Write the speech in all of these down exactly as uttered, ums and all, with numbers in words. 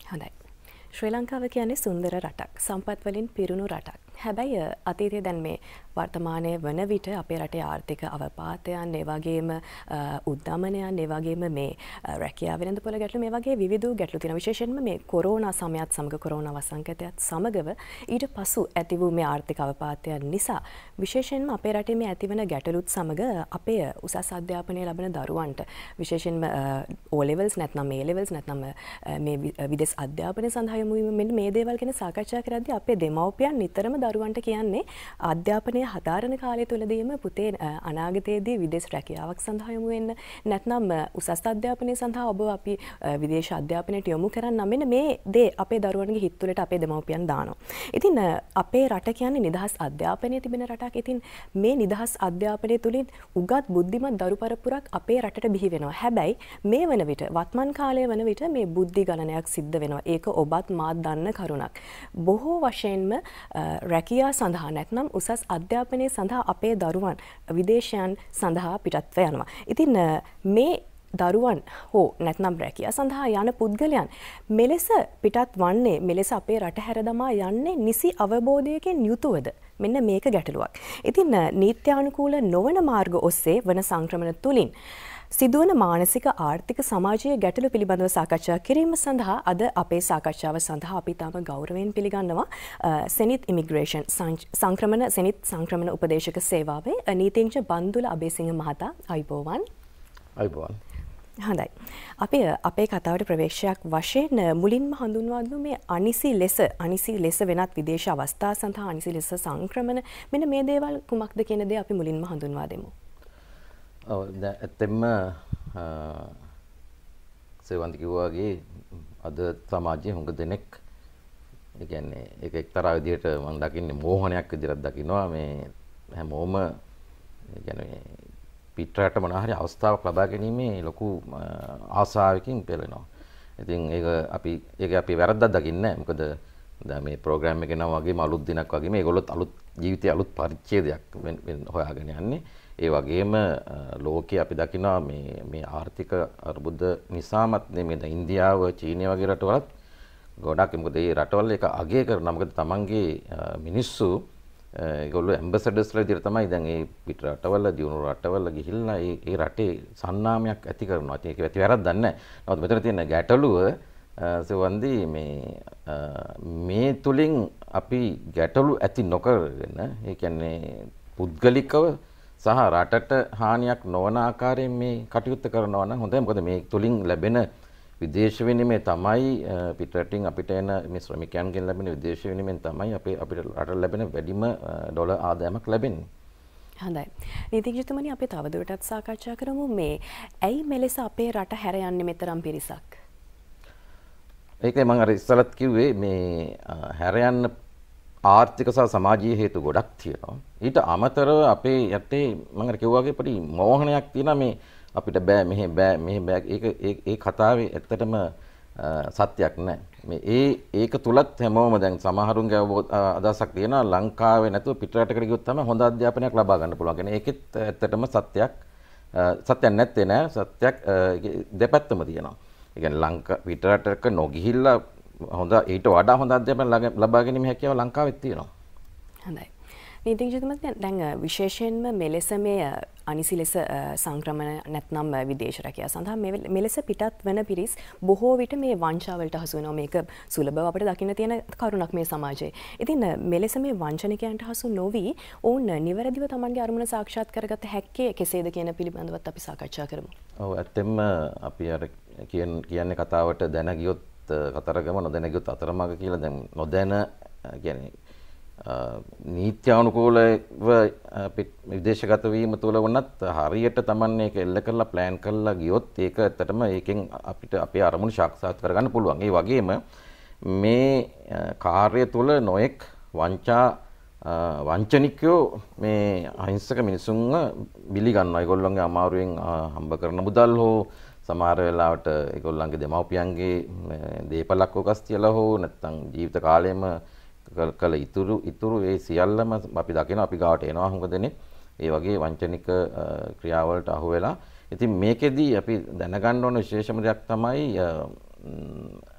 හොඳයි. ශ්‍රී ලංකාව කියන්නේ සුන්දර රටක්. සම්පත් වලින් පිරුණු රටක්. හැබැයි අතීතයේ දැන් මේ වර්තමානයේ වන විට අපේ රටේ ආර්ථික අවපාතයන්, ඒ වගේම උද්දමනයන්, ඒ වගේම මේ රැකියාව වෙළඳපොළ ගැටලු මේ වගේ විවිධ ගැටලු තියෙනවා. විශේෂයෙන්ම මේ කොරෝනා සමයත් සමග කොරෝනා වසංගතයත් සමගව ඊට පසු ඇති වූ මේ ආර්ථික අවපාතයන් නිසා විශේෂයෙන්ම අපේ රටේ මේ ඇතිවන ගැටලුත් සමග අපේ උසස් අධ්‍යාපනය ලබන දරුවන්ට විශේෂයෙන්ම O levels නැත්නම් A levels නැත්නම් මේ විදේශ අධ්‍යාපනය සඳහා යොමු වීම මෙන්න මේ දේවල් ගැන සාකච්ඡා කරද්දී අපේ දෙමව්පියන් නිතරම දරුවන්ට කියන්නේ අධ්‍යාපනය හදාරන කාලය තුලදීම පුතේ අනාගතයේදී විදේශ රැකියාවක් සඳහා යොමු වෙන්න නැත්නම් උසස් අධ්‍යාපනය සඳහා ඔබ අපි විදේශ අධ්‍යාපනයට යොමු කරන්න මෙන්න මේ දේ අපේ දරුවන්ගේ හිත තුළට අපේ දෙමව්පියන් දානවා. ඉතින් අපේ රට කියන්නේ නිදහස් අධ්‍යාපනය තිබෙන රටක්. ඉතින් මේ නිදහස් අධ්‍යාපනය තුලින් උගත් බුද්ධිමත් දරු පරපුරක් අපේ රටට බිහි වෙනවා. හැබැයි මේ වන විට වත්මන් කාලය වන විට මේ බුද්ධි ගණනයක් සිද්ධ වෙනවා. ඒක ඔබත් මාත් දන්න කරුණක්. බොහෝ වශයෙන්ම රැකියා සඳහා නැත්නම් උසස් අධ්‍යාපනය සඳහා අපේ දරුවන් විදේශයන් සඳහා පිටත්ව යනවා. ඉතින් මේ දරුවන් හෝ නැත්නම් රැකියා සඳහා යන පුද්ගලයන් මෙලෙස පිටත් වන්නේ මෙලෙස අපේ රට හැර දමා යන්නේ නිසි අවබෝධයකින් යුතුවද? මෙන්න මේක ගැටලුවක්. ඉතින් නීත්‍යානුකූල නොවන මාර්ග ඔස්සේ වන සංක්‍රමණ තුලින් සිදුවන මානසික ආර්ථික සමාජීය ගැටලු පිළිබඳව සාකච්ඡා කිරීම සඳහා අද අපේ සාකච්ඡාව සඳහා අපි තාම ගෞරවයෙන් පිළිගන්නවා Zenith Immigration සංක්‍රමණ Zenith සංක්‍රමණ උපදේශක සේවාවේ නීතිඥ බන්දුල අබේසිංහ මහතා. අයිබෝවන්. අයිබෝවන්. හොඳයි. අපි අපේ කතාවට ප්‍රවේශයක් වශයෙන් මුලින්ම හඳුන්වා දුන්නු මේ අනිසි ලෙස අනිසි ලෙස වෙනත් විදේශ අවස්ථා සඳහා අනිසි ලෙස සංක්‍රමණ මෙන්න මේ දේවල් කුමක්ද කියන දේ අපි මුලින්ම හඳුන්වා දෙමු. ඔව් දැන් ඇත්තෙන්ම සේවන්ති කිව්වා වගේ අද සමාජයේ හුඟ දෙනෙක් ඒ කියන්නේ ඒක එක්තරා විදිහට මම දකින්නේ මෝහනයක් විදිහට දකින්නවා මේ හැමෝම ඒ කියන්නේ පිටරට මොන හරි අවස්ථාවක් ලබා ගැනීමේ ලොකු ආසාවකින් පෙළෙනවා. ඉතින් ඒක අපි ඒක අපි වැරද්දක් දකින්නේ නැහැ. මොකද දැන් මේ ප්‍රෝග්‍රෑම් එකේ නම් වගේම අලුත් දිනක් වගේම මේගොල්ලොත් අලුත් ජීවිතයේ අලුත් පරිච්ඡේදයක් හොයාගෙන යන්නේ. ඒ වගේම ලෝකයේ අපි දකිනවා මේ මේ ආර්ථික අර්බුද නිසාමත් මේ දැන් ඉන්දියාව, චීනය වගේ රටවලත් ගොඩක් මොකද මේ රටවල එක අගය කරනවා. මොකද තමන්ගේ මිනිස්සු ඒගොල්ලෝ ඇම්බැසඩර්ස්ලා විදිහට තමයි දැන් මේ පිට රටවල, දියුණු රටවල ගිහිල්ලා ඒ ඒ රටේ සන්නාමයක් ඇති කරනවා. ඒක ඇති වැරද්දක් නැහැ. නමුත් මෙතන තියෙන ගැටලුව සෙවන්දි මේ මේ තුලින් අපි ගැටලු ඇති නොකරගෙන ඒ කියන්නේ පුද්ගලිකව සහ රටට හානියක් නොවන ආකාරයෙන් මේ කටයුත්ත කරනවා නම් හොඳයි. මොකද මේ තුලින් ලැබෙන විදේශ විනිමය තමයි පිටරටින් අපිට එන මේ ශ්‍රමිකයන්ගෙන් ලැබෙන විදේශ විනිමයෙන් තමයි අපේ අපිට රටට ලැබෙන වැඩිම ඩොලර් ආදායමක් ලැබෙන්නේ. හොඳයි. නීතිඥතුමනි අපි තවදුරටත් සාකච්ඡා කරමු මේ ඇයි මෙලෙස අපේ රට හැර යන්නේ මෙතරම් පිරිසක්? ඒකයි මම අර ඉස්සලත් කිව්වේ මේ හැර යන්න ආර්ථික සහ සමාජීය හේතු ගොඩක් තියෙනවා. ඊට අමතරව අපේ යටේ මම අර කිව්වා වගේ පොඩි මෝහනයක් තියෙනවා මේ අපිට බෑ මෙහෙ බෑ මෙහෙ බෑ ඒක ඒ කතාවේ ඇත්තටම සත්‍යයක් නැහැ. මේ ඒ ඒක තුලත් හැමෝම දැන් සමහරුන්ගේ අදහසක් තියෙනවා ලංකාවේ නැතුව පිටරටකට ගියොත් තමයි හොඳ අධ්‍යාපනයක් ලබා ගන්න පුළුවන්. කියන්නේ ඒකෙත් ඇත්තටම සත්‍යයක් සත්‍යයක් නැත්තේ නෑ. සත්‍යයක් දෙපැත්තම තියෙනවා. ඒ කියන්නේ ලංකා පිටරටක නොගිහිල්ලා හොඳ ඊට වඩා හොඳ අධ්‍යාපනයක් ලබා ගැනීම හැකියාව ලංකාවෙත් තියෙනවා. හොඳයි. නීතිඥතුමනි දැන් විශේෂයෙන්ම මෙලෙස මේ අනිසි ලෙස සංක්‍රමණ නැත්නම් විදේශ රැකියාව සඳහා මෙලෙස පිටත් වෙන පිරිස් බොහෝ විට මේ වංචාවලට හසු වෙනවා. මේක සුලභව අපිට දකින්න තියෙන කරුණක් මේ සමාජයේ. ඉතින් මෙලෙස මේ වංචනිකයන්ට හසු නොවි ඔවුන් නිවැරදිව Tamanගේ අරමුණ සාක්ෂාත් කරගත හැක්කේ කෙසේද කියන පිළිබඳවත් අපි සාකච්ඡා කරමු. ඔව් ඇත්තෙන්ම අපි අර කියන්නේ කතාවට දැන ගියොත් කතරගම නොදැන ගියොත් අතරමඟ කියලා දැන් නොදැන කියන්නේ නීත්‍යානුකූලව විදේශගත වීම තුළ වුණත් හරියට Taman මේක එල්ල කරලා ප්ලෑන් කරලා ගියොත් ඒක ඇත්තටම ඒකෙන් අපිට අපේ අරමුණු සාක්ෂාත් කරගන්න පුළුවන්. ඒ වගේම මේ කාර්ය තුළ නොඑක් වංචා වංචනිකයෝ මේ අහිංසක මිනිසුන්ව බිලි ගන්නවා. ඒගොල්ලන්ගේ අමාරුවෙන් හම්බ කරන මුදල් හෝ සමහර වෙලාවට ඒගොල්ලන්ගේ දෙමව්පියන්ගේ දීපලක් උකස් තියලා හෝ නැත්නම් ජීවිත කාලෙම කළ ඉතුරු ඉතුරු ඒ සියල්ලම අපි දකිනවා අපි ගාවට එනවා හුඟ දෙනෙක් ඒ වගේ වංචනික ක්‍රියාවලට අහු වෙලා. ඉතින් මේකෙදී අපි දැනගන්න ඕන විශේෂම දෙයක් තමයි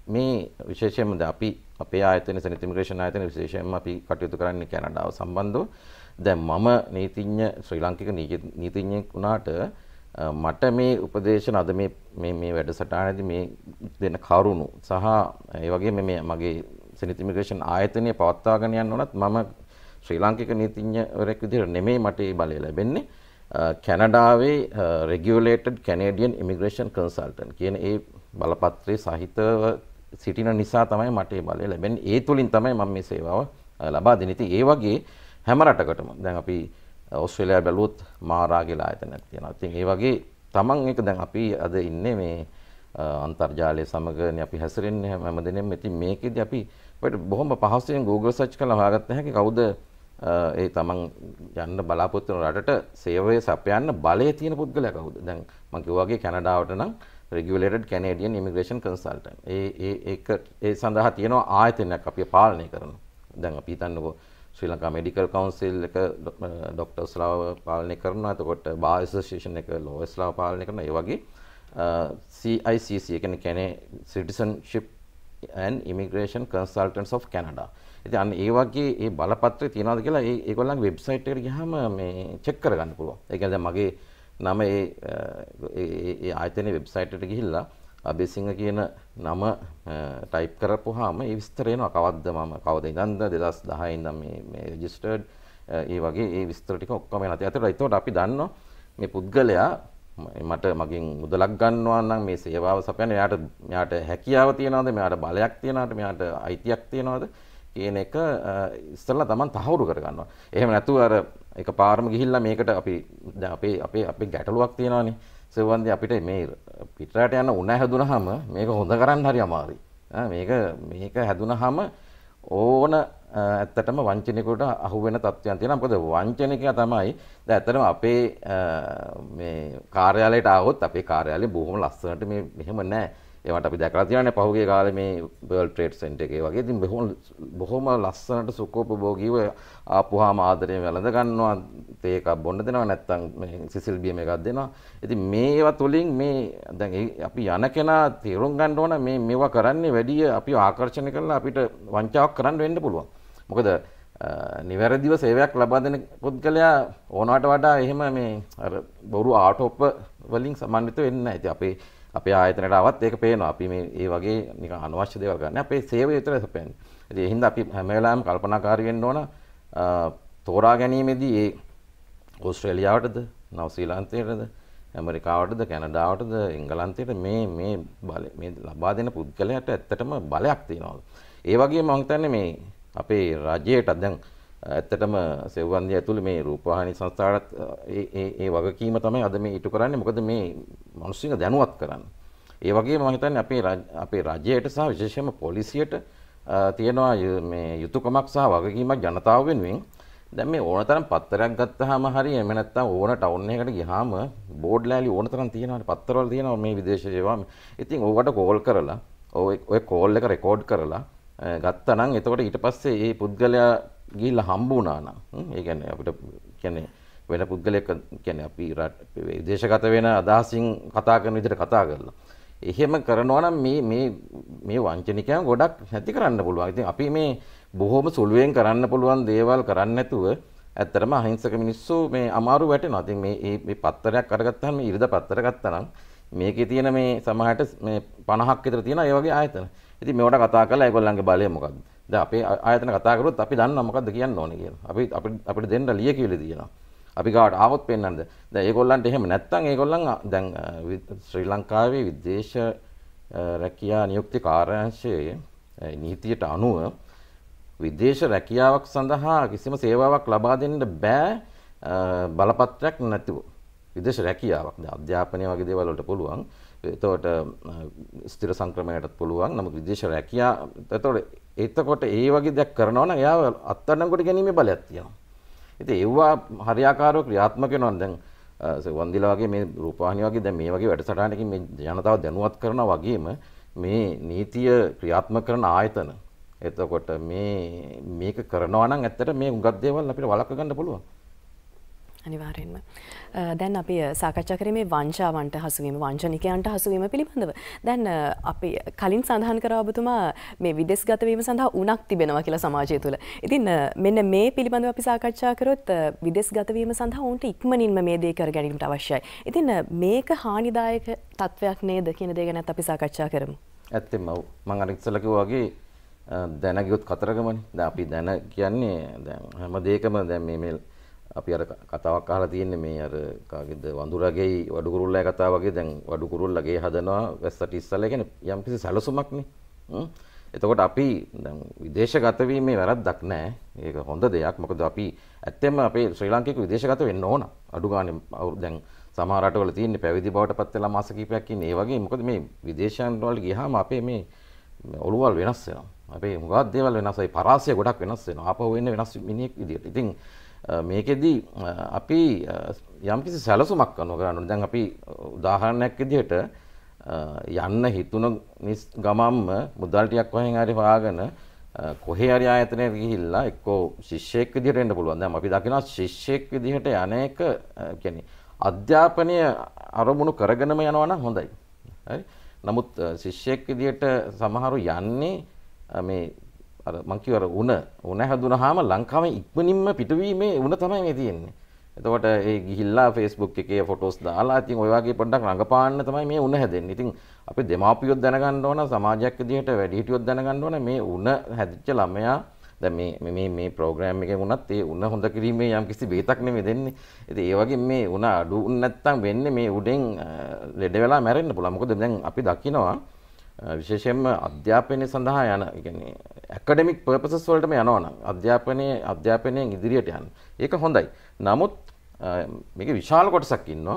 මේ විශේෂයෙන්ම අපි අපේ ආයතන Zenith Immigration ආයතන විශේෂයෙන්ම අපි කටයුතු කරන්නේ කැනඩාව සම්බන්ධව. දැන් මම නීතිඥ ශ්‍රී ලාංකික නීතිඥයෙක් වුණාට මට මේ උපදේශන අද මේ මේ මේ වැඩසටහනේදී මේ දෙන කරුණු සහ ඒ වගේම මේ මගේ Zenith Immigration ආයතනය පවත්වාගෙන යන්න උනත් මම ශ්‍රී ලාංකික නීතිඥවරයෙක් විදිහට නෙමෙයි මට මේ බලය ලැබෙන්නේ. කැනඩාවේ regulated Canadian immigration consultant කියන ඒ බලපත්‍රයේ සහිතව සිටින නිසා තමයි මට මේ බලය ලැබෙන්නේ. ඒ තුලින් තමයි මම මේ සේවාව ලබා දෙන්නේ. ඉතින් ඒ වගේ හැම රටකටම දැන් අපි ඕස්ට්‍රේලියාව බැලුවොත් මාරා කියලා ආයතනයක් තියෙනවා. ඉතින් ඒ වගේ තමන් එක දැන් අපි අද ඉන්නේ මේ අන්තර්ජාලය සමගනේ අපි හැසිරෙන්නේ හැමදෙනෙම. ඉතින් මේකෙදි අපි අපිට බොහොම පහසුවෙන් Google search කරලා හොයාගත්ත හැකි කවුද ඒ තමන් යන්න බලාපොරොත්තු වෙන රටට සේවය සපයන්න බලය තියෙන පුද්ගලයා කවුද? දැන් මම කිව්වා වගේ කැනඩාවට නම් regulated Canadian immigration consultant. ඒ ඒ ඒක ඒ සඳහා තියෙන ආයතනයක් අපි පාලනය කරනවා. දැන් අපි හිතන්නකෝ ශ්‍රී ලංකා මෙඩිකල් කවුන්සිල් එක ડોක්ටර්ස්ලාව පාලනය කරනවා. එතකොට බාර් ඇසෝසියේෂන් එක ලෝයර්ස්ලාව පාලනය කරනවා. ඒ වගේ C I C C කියන්නේ කියන්නේ Citizenship and Immigration Consultants of Canada. ඉතින් අන්න ඒ වගේ ඒ බලපත්‍රය තියනවාද කියලා ඒ ඒගොල්ලන්ගේ වෙබ්සයිට් එකට ගියාම මේ චෙක් කරගන්න පුළුවන්. ඒ කියන්නේ දැන් මගේ නම ඒ ඒ ආයතනයේ වෙබ්සයිට් එකට ගිහිල්ලා අබේසිංහ කියන නම ටයිප් කරපුවාම ඒ විස්තර එනවා. කවද්ද මම කවද ඉඳන්ද දෙදහස් දහය ඉඳන් මේ මේ රෙජිස්ටර්ඩ් ඒ වගේ ඒ විස්තර ටික ඔක්කොම එනවා. ඒතකොට ඒතකොට අපි දන්නවා මේ පුද්ගලයා මට මගෙන් මුදලක් ගන්නවා නම් මේ සේවාව සපයන්න එයාට මෙයාට හැකියාව තියනවාද, මෙයාට බලයක් තියනවාද, මෙයාට අයිතියක් තියනවාද කියන එක ඉස්සෙල්ලා Taman තහවුරු කරගන්නවා. එහෙම නැතුව අර එකපාරම ගිහිල්ලා මේකට අපි දැන් අපේ අපේ අපේ ගැටලුවක් තියෙනවානේ. සෙවන්දි අපිට මේ පිටරට යන උණ හැදුනහම මේක හොඳ කරන්න හරි අමාරුයි. මේක මේක හැදුනහම ඕන ඇත්තටම වංචනිකයට අහු වෙන තත්ත්වයන් තියෙනවා. මොකද වංචනිකයා තමයි දැන් ඇත්තටම අපේ මේ කාර්යාලයට ආවොත් අපේ කාර්යාලය බොහොම ලස්සනට මේ මෙහෙම නැහැ. ඒවට අපි දැකලා තියෙනවානේ පහුගිය කාලේ මේ World Trade Center එකේ වගේ. ඉතින් බොහොම බොහොම ලස්සනට සුඛෝපභෝගීව ආපුවාම ආදරයෙන් වැළඳ ගන්නවා. තේ එකක් බොන්න දෙනවා, නැත්නම් මේ සිසිල් බියම එකක් දෙනවා. ඉතින් මේවා තුලින් මේ දැන් අපි යන කෙනා තේරුම් ගන්න ඕන මේ මේවා කරන්නේ වැඩි අපිව ආකර්ෂණය කරලා අපිට වංචාවක් කරන්න වෙන්න පුළුවන්. මොකද නිවැරදිව සේවයක් ලබා දෙන පුද්ගලයා ඕනවට වඩා එහෙම මේ අර බොරු ආටෝප වලින් සමන්විත වෙන්නේ නැහැ. ඉතින් අපේ අපේ ආයතනයට ආවත් ඒක පේනවා. අපි මේ ඒ වගේ නිකන් අනවශ්‍ය දේවල් කරන්නේ. අපේ සේවය විතරයි සපයන්නේ. ඉතින් ඒ හින්දා අපි හැම වෙලාවෙම කල්පනාකාරී වෙන්න ඕන තෝරා ගැනීමේදී ඒ ඕස්ට්‍රේලියාවටද, නව ශ්‍රීලංකාවටද, ඇමරිකාවටද, කැනඩාවටද, එංගලන්තයට මේ මේ බල මේ ලබා දෙන පුද්ගලයාට ඇත්තටම බලයක් තියෙනවා. ඒ වගේම මම හිතන්නේ මේ අපේ රජයට දැන් ඇත්තටම සෙව්වන්දිය ඇතුළේ මේ රූපවාහිනී සංස්ථාවට ඒ ඒ ඒ වගකීම තමයි අද මේ ඉටු කරන්නේ. මොකද මේ මිනිස්සුන්ව දැනුවත් කරන්න. ඒ වගේම මම හිතන්නේ අපේ අපේ රජයට සහ විශේෂයෙන්ම පොලිසියට තියෙනවා මේ යුතුයකමක් සහ වගකීමක් ජනතාව වෙනුවෙන්. දැන් මේ ඕනතරම් පත්තරයක් ගත්තාම හරි එහෙම නැත්නම් ඕන ටවුන් එකකට ගියාම බෝඩ් ලෑලි ඕනතරම් තියෙනවානේ. පත්තරවල තියෙනවා මේ විදේශ සේවා. ඉතින් ඕකට කෝල් කරලා ඔය ඔය කෝල් එක රෙකෝඩ් කරලා ගත්තා නම් එතකොට ඊට පස්සේ මේ පුද්ගලයා ගිහිල්ලා හම්බ වුණා නම් ඒ කියන්නේ අපිට කියන්නේ වෙන පුද්ගලයෙක් කියන්නේ අපි විදේශගත වෙන අදහසින් කතා කරන විදිහට කතා කරලා එහෙම කරනවා නම් මේ මේ මේ වංචනිකයන් ගොඩක් නැති කරන්න පුළුවන්. ඉතින් අපි මේ බොහොම සුළුවෙන් කරන්න පුළුවන් දේවල් කරන්නේ නැතුව ඇත්තටම අහිංසක මිනිස්සු මේ අමාරු වැටෙනවා. ඉතින් මේ මේ පත්තරයක් අරගත්තාම මේ ඉරිදා පත්තර ගත්තා නම් මේකේ තියෙන මේ සමහරට මේ පනහක් විතර තියෙන ඒ වගේ ආයතන. ඉතින් මේවට කතා කරලා ඒගොල්ලන්ගේ බලය මොකක්ද? දැන් අපේ ආයතන කතා කරුවොත් අපි දන්නවා මොකද්ද කියන්න ඕනේ කියලා. අපි අපිට අපිට දෙන්න ලියකියවිලි තියෙනවා. අපි ගාවට ආවොත් පෙන්නන්නද. දැන් ඒගොල්ලන්ට එහෙම නැත්තම් ඒගොල්ලන් දැන් ශ්‍රී ලංකාවේ විදේශ රැකියා නියුක්ති කාර්යාංශයේ නීතියට අනුව විදේශ රැකියාවක් සඳහා කිසිම සේවාවක් ලබා දෙන්න බෑ බලපත්‍රයක් නැතුව. විදේශ රැකියාවක් දැන් අධ්‍යාපනය වගේ දේවල් වලට පුළුවන්. එතකොට ස්ථිර සංක්‍රමණයටත් පුළුවන්. නමුත් විදේශ රැකියා එතකොට එතකොට ඒ වගේ දෙයක් කරනවා නම් එයාව අත්අඩංගුවට ගැනීමේ බලයක් තියෙනවා. ඉතින් ඒවා හරියාකාරව ක්‍රියාත්මක වෙනවා. දැන් වන්දිලා වගේ මේ රූපවාහිනිය වගේ දැන් මේ වගේ වැඩසටහනකින් මේ ජනතාව දැනුවත් කරනවා වගේම මේ නීතිය ක්‍රියාත්මක කරන ආයතන. එතකොට මේ මේක කරනවා නම් ඇත්තට මේ උගත් දේවල් අපිට වළක්ව ගන්න පුළුවන්. අනිවාර්යෙන්ම. දැන් අපි සාකච්ඡා කරේ මේ වංචාවන්ට හසුවීම, වංචනිකයන්ට හසුවීම පිළිබඳව. දැන් අපි කලින් සඳහන් කරා ඔබතුමා මේ විදේශගත වීම සඳහා උණක් තිබෙනවා කියලා සමාජය තුළ. ඉතින් මෙන්න මේ පිළිබඳව අපි සාකච්ඡා කරොත් විදේශගත වීම සඳහා උන්ට ඉක්මනින්ම මේ දේ කර ගැනීමට අවශ්‍යයි. ඉතින් මේක හානිදායක තත්වයක් නේද කියන දේ ගැනත් අපි සාකච්ඡා කරමු. ඇත්තෙන්ම මම අර ඉස්සෙල්ලා කිව්වා වගේ දැන ගියොත් කතරගමනේ. දැන් අපි දැන කියන්නේ දැන් හැම දෙයකම දැන් මේ මේ අපි අර කතාවක් අහලා තියෙන්නේ මේ අර කාගේද වඳුරගේ වඩු කුරුල්ලගේ කතාව වගේ දැන් වඩු කුරුල්ලගේ හදනවා වැස්සට ඉස්සලා කියන්නේ යම්කිසි සැලසුමක්නේ. හ්ම්. එතකොට අපි දැන් විදේශගත වීමේ වැරද්දක් නැහැ. ඒක හොඳ දෙයක්. මොකද අපි ඇත්තෙන්ම අපේ ශ්‍රී ලාංකිකයෙකු විදේශගත වෙන්න ඕන. අඩු ගානේ දැන් සමහර රටවල තියෙන්නේ පැවිදි බවට පත් වෙලා මාස කිහිපයක් ඉන්නේ. ඒ වගේ මොකද මේ විදේශයන් වලට ගියාම අපේ මේ ඔළුවල් වෙනස් වෙනවා. අපේ හුඟක් දේවල් වෙනස් වෙයි. පරාසය ගොඩක් වෙනස් වෙනවා. ආපහු වෙන්නේ වෙනස් මිනිහෙක් විදියට. ඉතින් මේකෙදි අපි යම්කිසි සැලසුමක් කරනවා කරන්න ඕනේ. දැන් අපි උදාහරණයක් විදිහට යන්න හිතුන ගමම්ම මුදල් ටිකක් කොහෙන් හරි හොයාගෙන කොහේ හරි ආයතනයකට ගිහිල්ලා එක්කෝ ශිෂ්‍යයෙක් විදිහට එන්න පුළුවන්. දැන් අපි දකිනවා ශිෂ්‍යයෙක් විදිහට යන්නේක කියන්නේ අධ්‍යාපනය අරමුණු කරගෙනම යනවා නම් හොඳයි. හරි. නමුත් ශිෂ්‍යයෙක් විදිහට සමහරු යන්නේ මේ අර මං කියව අර උණ උණ හැදුනහම ලංකාවේ ඉක්මනින්ම පිටවීමේ උණ තමයි මේ තියෙන්නේ. එතකොට ඒ ගිහිල්ලා Facebook එකේ ෆොටෝස් දාලා ඉතින් ඔය වගේ පොඩ්ඩක් රඟපාන්න තමයි මේ උණ හැදෙන්නේ. ඉතින් අපි දෙමාපියොත් දැනගන්න ඕන, සමාජයක් විදිහට වැඩිහිටියොත් දැනගන්න ඕන මේ උණ හැදිච්ච ළමයා දැන් මේ මේ මේ ප්‍රෝග්‍රෑම් එකේ වුණත් ඒ උණ හොඳ කිරීමේ යම්කිසි බේතක් නෙමෙයි දෙන්නේ. ඉතින් ඒ වගේ මේ උණ අඩු නැත්තම් වෙන්නේ මේ උඩෙන් ලෙඩ වෙලා මැරෙන්න පුළුවන්. මොකද දැන් අපි දකිනවා විශේෂයෙන්ම අධ්‍යාපනය සඳහා යන කියන්නේ ඇකඩමික් පර්පසස් වලටම යනවා නම් අධ්‍යාපනයේ අධ්‍යාපනයෙන් ඉදිරියට යන්න. ඒක හොඳයි. නමුත් මේකේ විශාල කොටසක් ඉන්නවා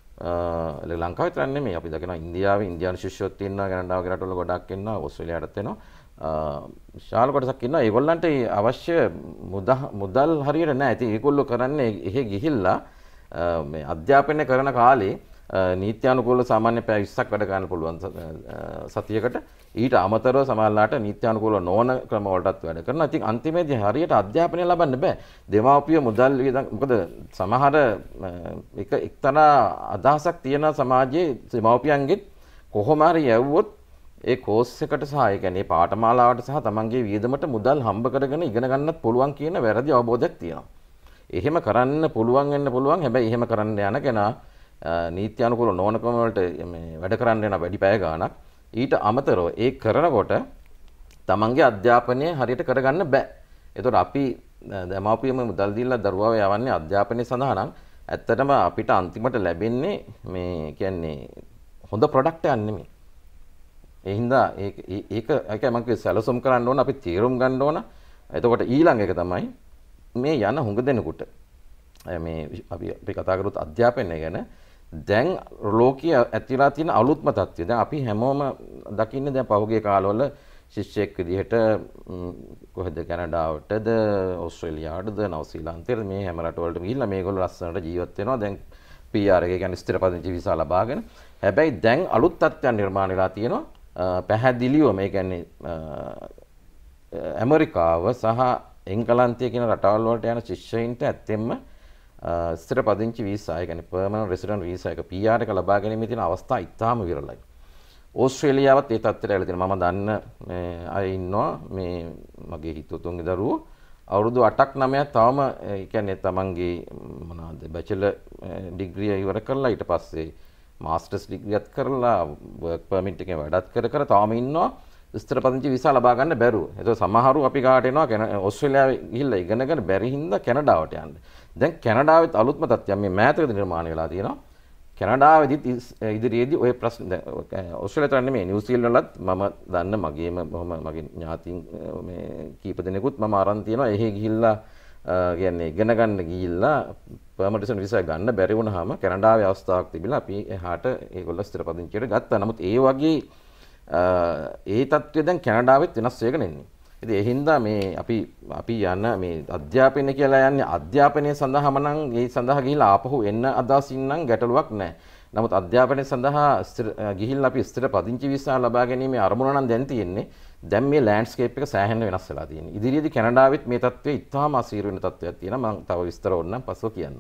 ලංකාවේ තරම් නෙමෙයි. අපි දකිනවා ඉන්දියාවේ ඉන්දියානු ශිෂ්‍යයෝත් ඉන්නවා, කැනඩාවේ රටවල ගොඩක් ඉන්නවා, ඕස්ට්‍රේලියාවටත් එනවා. විශාල කොටසක් ඉන්නවා. ඒගොල්ලන්ට අවශ්‍ය මුදල් හරියට නැහැ. ඉතින් ඒගොල්ලෝ කරන්නේ එහෙ ගිහිල්ලා මේ අධ්‍යාපනය කරන කාලේ නීත්‍යානුකූල සාමාන්‍ය පැය විස්සක් වැඩ ගන්න පුළුවන් සතියකට. ඊට අමතරව සමහරලාට නීත්‍යානුකූල නොවන ක්‍රම වලටත් වැඩ කරනවා. ඉතින් අන්තිමේදී හරියට අධ්‍යාපනය ලබන්න බෑ. දෙමාපිය මුදල් වියදම් මොකද සමහර එක එක්තරා අදහසක් තියෙන සමාජයේ දෙමාපියන්ගෙත් කොහොම හරි යවුවොත් ඒ කෝස් එකට සහ ඒ කියන්නේ පාඨමාලාවට සහ තමන්ගේ වියදමට මුදල් හම්බ කරගෙන ඉගෙන ගන්නත් පුළුවන් කියන වැරදි අවබෝධයක් තියෙනවා. එහෙම කරන්න පුළුවන් වෙන්න පුළුවන්. හැබැයි එහෙම කරන්න යන කෙනා නීත්‍යානුකූල නොවන ක්‍රම වලට මේ වැඩ කරන්න යන වැඩි පැය ගාණක් ඊට අමතරව ඒ කරනකොට තමන්ගේ අධ්‍යාපනය හරියට කරගන්න බෑ. ඒතකොට අපි දෙමාපියම මුදල් දීලා දරුවාව යවන්නේ අධ්‍යාපනය සඳහා නම් ඇත්තටම අපිට අන්තිමට ලැබෙන්නේ මේ කියන්නේ හොඳ ප්‍රොඩක්ට් එකක් නෙමෙයි. ඒ හින්දා ඒක ඒක ඒකයි මම කිව්වේ සැලසුම් කරන්න ඕන, අපි තීරුම් ගන්න ඕන. එතකොට ඊළඟ එක තමයි මේ යන හුඟ දෙනකොට මේ අපි අපි කතා කරොත් අධ්‍යාපනය ගැන දැන් ලෝකයේ ඇතිලා තියෙන අලුත්ම තත්ත්වය. දැන් අපි හැමෝම දකින්නේ දැන් පහුගිය කාලවල ශිෂ්‍යයෙක් විදිහට කොහෙද කැනඩාවටද ඕස්ට්‍රේලියාවටද නවසීලන්තෙට මේ හැම රටවලටම ගිහිල්ලා මේගොල්ලෝ ලස්සනට ජීවත් වෙනවා. දැන් පී ආර් එක කියන්නේ ස්ථිර පදිංචි වීසා ලබාගෙන. හැබැයි දැන් අලුත් තත්ත්වයන් නිර්මාණය වෙලා තියෙනවා. පැහැදිලිව මේ කියන්නේ ඇමරිකාව සහ එංගලන්තය කියන රටවල් වලට යන ශිෂ්‍යයින්ට ඇත්තෙන්ම ස්ථිර පදිංචි වීසා, ඒ කියන්නේ පර්මනන්ට් රෙසිඩන්ට් වීසා එක පී ආර් එක ලබා ගැනීමේ තියෙන අවස්ථා ඉතාම විරලයි. ඕස්ට්‍රේලියාවත් ඒ තත්ත්වයට ඇවිල්ලා තියෙනවා. මම දන්න මේ අය ඉන්නවා මේ මගේ හිතවතුන්ගේ දරුවෝ අවුරුදු අටක් නවයක් තවම ඒ කියන්නේ තමන්ගේ මොනවාද බැචලර් ඩිග්‍රිය ඉවර කරලා ඊට පස්සේ මාස්ටර්ස් ඩිග්‍රියත් කරලා වර්ක් පර්මිට් එකෙන් වැඩත් කර කර තාම ඉන්නවා ස්ථිර පදිංචි වීසා ලබා ගන්න බැරුව. ඒක සමහරු අපි කාට එනවා ඕස්ට්‍රේලියාවේ ගිහිල්ලා ඉගෙනගෙන බැරි හින්දා කැනඩාවට යන්න. දැන් කැනඩාවෙත් අලුත්ම තත්ත්වයක් මේ මෑතකදී නිර්මාණය වෙලා තියෙනවා. කැනඩාවේදීත් ඉදිරියේදී ওই ප්‍රශ්න දැන් ඕස්ට්‍රේලියාවට නෙමෙයි නිව්සීලන්ත වලත් මම දන්න මගේම බොහොම මගේ ඥාතීන් මේ කීප දෙනෙකුත් මම අරන් තියෙනවා. එහෙ ගිහිල්ලා කියන්නේ ඉගෙන ගන්න ගිහිල්ලා පර්මනන්ට් වීසා ගන්න බැරි වුණාම කැනඩාවේ අවස්ථාවක් තිබිලා අපි එහාට ඒගොල්ලෝ ස්ථිර පදිංචියට ගත්තා. නමුත් ඒ වගේ ඒ තත්ත්වය දැන් කැනඩාවෙත් වෙනස් වෙගෙන එන්නේ. ඉතින් ඒ හින්දා මේ අපි අපි යන මේ අධ්‍යාපනය කියලා යන්නේ අධ්‍යාපනය සඳහාම නම් ඒ සඳහා ගිහිල්ලා ආපහු එන්න අදහසින් නම් ගැටලුවක් නැහැ. නමුත් අධ්‍යාපනය සඳහා ගිහිල්ලා අපි ස්ථිර පදිංචි වීසා ලබා ගැනීමේ අරමුණ නම් දැන් තියෙන්නේ. දැන් මේ ලෑන්ඩ්ස්කේප් එක සෑහෙන වෙනස් වෙලා තියෙනවා. ඉදිරියේදී කැනඩාවෙත් මේ තත්ත්වය ඉතාම අසීරු වෙන තත්ත්වයක් තියෙනවා. මම තව විස්තර ඕනනම් පස්සෙ කියන්නම්.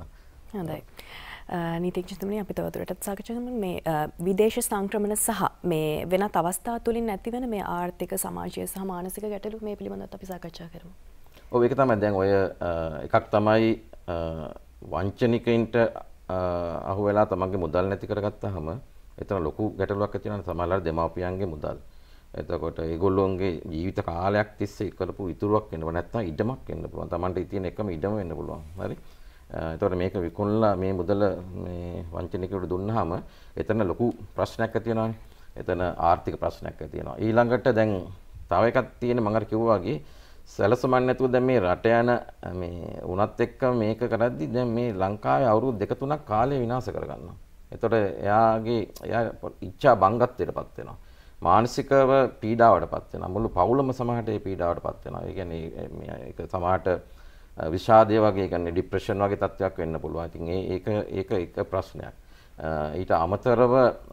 හොඳයි. නීතිඥතුමනි අපි තවදුරටත් සාකච්ඡා කරමු මේ විදේශ සංක්‍රමණ සහ මේ වෙනත් අවස්ථා තුලින් ඇතිවන මේ ආර්ථික සමාජීය සහ මානසික ගැටලු මේ පිළිබඳව අපි සාකච්ඡා කරමු. ඔව් ඒක තමයි දැන් ඔය එකක් තමයි වංචනිකයින්ට අහු වෙලා තමන්ගේ මුදල් නැති කරගත්තාම එතන ලොකු ගැටලුවක් ඇති වෙනවා සමහරවල් දෙමාපියන්ගේ මුදල්. එතකොට ඒගොල්ලෝන්ගේ ජීවිත කාලයක් තිස්සේ කරපු ඉතුරුවක් වෙන්න පුළුවන් නැත්නම් ඉඩමක් වෙන්න පුළුවන්. තමන්ට තියෙන එකම ඉඩම වෙන්න පුළුවන්. හරි. එතකොට මේක විකුණලා මේ මුදල මේ වංචනිකයට දුන්නාම එතන ලොකු ප්‍රශ්නයක් ඇති වෙනවානේ. එතන ආර්ථික ප්‍රශ්නයක් ඇති වෙනවා. ඊළඟට දැන් තව එකක් තියෙන මම අර කිව්වා වගේ සැලසුමක් නැතුව දැන් මේ රට යන මේ උනත් එක්ක මේක කරද්දි දැන් මේ ලංකාවේ අවුරුදු දෙක තුනක් කාලය විනාශ කරගන්නවා. එතකොට එයාගේ එයා ඉච්ඡා බංගත්වයටපත් වෙනවා. මානසිකව පීඩාවටපත් වෙනවා. මුළු පවුලම සමහරට ඒ පීඩාවටපත් වෙනවා. ඒ කියන්නේ ඒක සමහරට විෂාදය වගේ කියන්නේ ડિප්‍රෙෂන් වගේ තත්ත්වයක් වෙන්න පුළුවන්. ඉතින් ඒක ඒක එක ප්‍රශ්නයක්. ඊට අමතරව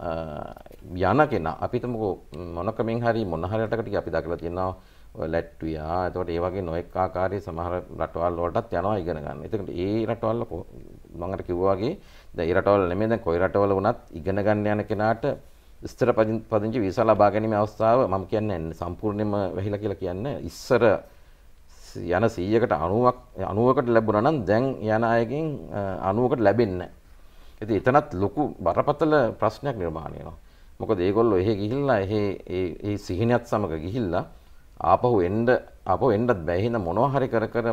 යන කෙනා අපි හිතමුකෝ මොන ක්‍රමෙන් හරි මොන හරි රටකට අපි දකලා තියෙනවා ලැට්වියා. එතකොට ඒ වගේ නොඑක ආකාරයේ සමහර රටවල් වලටත් යනවා ඉගෙන ගන්න. එතකොට ඒ රටවල් මම අර කිව්වා වගේ දැන් ඒ රටවල් නෙමෙයි දැන් කොයි රටවල වුණත් ඉගෙන ගන්න යන කෙනාට ඉස්තර පදිංචි වීසා ලබා ගැනීමේ අවස්ථාව මම කියන්නේ සම්පූර්ණයෙන්ම වැහිලා කියලා කියන්නේ ඉස්සර යන සීයකට අනූවක් අනූවකට ලැබුණා නම් දැන් යන අයගෙන් අනූවකට ලැබෙන්නේ නැහැ. ඉතින් එතනත් ලොකු බරපතල ප්‍රශ්නයක් නිර්මාණය වෙනවා. මොකද ඒගොල්ලෝ එහෙ ගිහිල්ලා එහෙ ඒ ඒ සිහිනයත් සමග ගිහිල්ලා ආපහු එන්න ආපහු එන්නත් බෑ. එහෙනම් මොනවා හරි කර කර